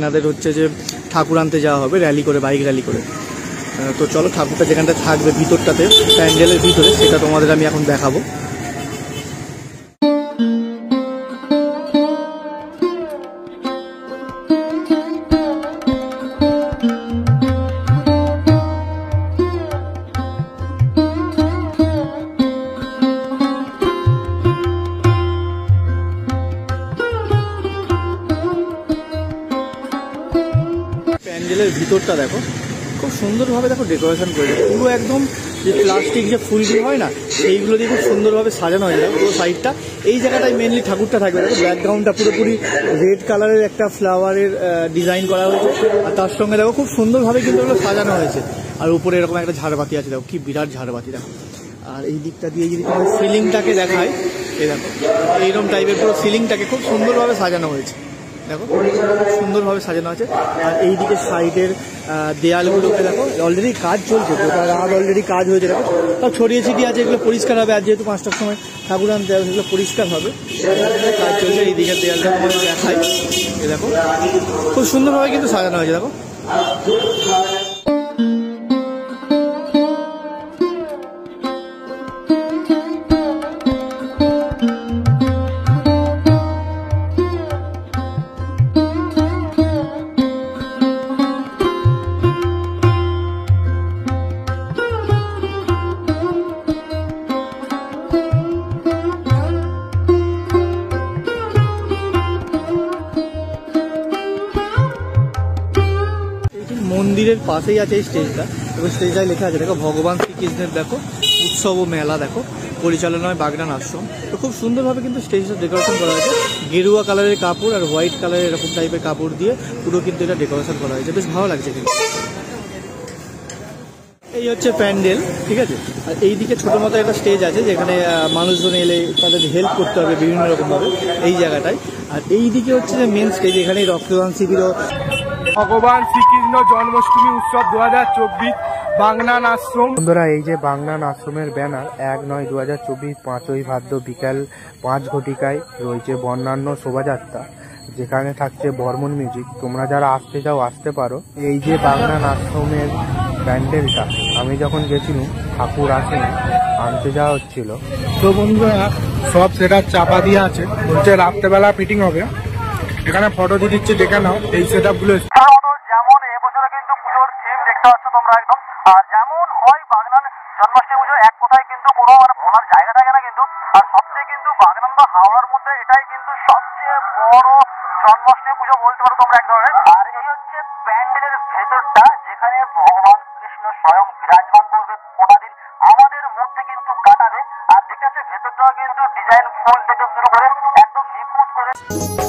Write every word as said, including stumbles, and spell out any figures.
এনাদের হচ্ছে যে ঠাকুর আনতে যাওয়া হবে র্যালি করে, বাইক র্যালি করে। তো চলো ঠাকুরটা যেখানটা থাকবে ভিতরটাতে প্যান্ডেলের ভিতরে, সেটা তোমাদের আমি এখন দেখাবো। প্যান্ডেলের ভিতরটা দেখো খুব সুন্দরভাবে দেখো ডেকোরেশন করেছে, পুরো একদম যে প্লাস্টিক যে ফুলগুলো হয় না সেইগুলো দিয়ে খুব সুন্দরভাবে সাজানো হয়েছে। দেখো পুরো সাইডটা, এই জায়গাটায় মেনলি ঠাকুরটা থাকবে। দেখো ব্যাকগ্রাউন্ডটা পুরোপুরি রেড কালারের একটা ফ্লাওয়ারের ডিজাইন করা হয়েছে, আর তার সঙ্গে দেখো খুব সুন্দরভাবে কিন্তু ওগুলো সাজানো হয়েছে। আর উপরে এরকম একটা ঝাড়বাতি আছে, দেখো কি বিরাট ঝাড়বাতি দেখো। আর এই দিকটা দিয়ে যদি তোমার সিলিংটাকে দেখায়, এই দেখো এইরকম টাইপের পুরো সিলিংটাকে খুব সুন্দরভাবে সাজানো হয়েছে, দেখো সুন্দরভাবে সাজানো আছে। আর এই দিকে সাইডের দেয়ালগুলোকে দেখো অলরেডি কাজ চলছে, গোটা রাত অলরেডি কাজ হয়েছে। দেখো সব ছড়িয়ে ছিটিয়ে আছে, এগুলো পরিষ্কার হবে। আর যেহেতু পাঁচটার সময় ঠাকুর আনতে হবে, সেগুলো পরিষ্কার হবে, কাজ চলছে। এই দিকের দেয়ালটা তোমাকে দেখাই, এই দেখো খুব সুন্দরভাবে কিন্তু সাজানো হয়েছে। দেখো মন্দিরের পাশেই আছে এই স্টেজটা, এবং স্টেজটায় লেখা আছে দেখো ভগবান শ্রীকৃষ্ণের দেখো উৎসব ও মেলা দেখো পরিচালনায় বাগনান আশ্রম। তো খুব সুন্দরভাবে কিন্তু স্টেজটা ডেকোরেশন করা হয়েছে, গেরুয়া কালারের কাপড় আর হোয়াইট কালারের এরকম টাইপের কাপড় দিয়ে পুরো কিন্তু এটা ডেকোরেশন করা হয়েছে, বেশ ভালো লাগছে কিন্তু। এই হচ্ছে প্যান্ডেল, ঠিক আছে। আর এইদিকে ছোটো মতো একটা স্টেজ আছে, যেখানে মানুষজন এলে তাদের হেল্প করতে হবে বিভিন্ন রকমভাবে এই জায়গাটায়। আর এইদিকে হচ্ছে যে মেন স্টেজ, এখানে রক্তদান শিবিরও ভগবান শ্রীকৃষ্ণ জন্মাষ্টমী উৎসব দু হাজার চব্বিশ বাগনান আশ্রম। বন্ধুরা, এই যে বাগনান আশ্রমের ব্যানার এক নয় দু হাজার চব্বিশ পাঁচই ভাদ্র বিকাল পাঁচ ঘটিকায় রয়েছে বর্ণাঢ্য শোভাযাত্রা, যেখানে থাকছে বর্মন মিউজিক। তোমরা যারা আসতে চাও আসতে পারো। এই যে বাগনান আশ্রমের প্যান্ডেলটা আমি যখন গেছিলাম ঠাকুর আসেনি, আনতে যাওয়া হচ্ছিল। তো বন্ধুরা সব সেটা চাপা দিয়ে আছে, বলছে রাত্রেবেলা ফিটিং হবে। এখানে ফটো দিয়ে দিচ্ছে, দেখে নাও এই সেট আপ গুলো। যেমন এবছরে কিন্তু পুজোর থিম দেখতে পাচ্ছ তোমরা একদম, আর যেমন হয় বাগনান জন্মাষ্টমী পুজো, এক কথায় কিন্তু কোনো মানে বলার জায়গা থাকে না কিন্তু। আর সবচেয়ে কিন্তু বাগনান বা হাওড়ার মধ্যে এটাই কিন্তু সবচেয়ে বড় জন্মাষ্টমী পুজো বলতে পারো তোমরা এক ধরনের। আর এই হচ্ছে প্যান্ডেলের ভেতরটা, যেখানে ভগবান কৃষ্ণ স্বয়ং বিরাজমান করবে, কটা দিন আমাদের মধ্যে কিন্তু কাটাবে। আর দেখতে হচ্ছে ভেতরটাও কিন্তু ডিজাইন ফুল থেকে শুরু করে একদম নিখুঁত করে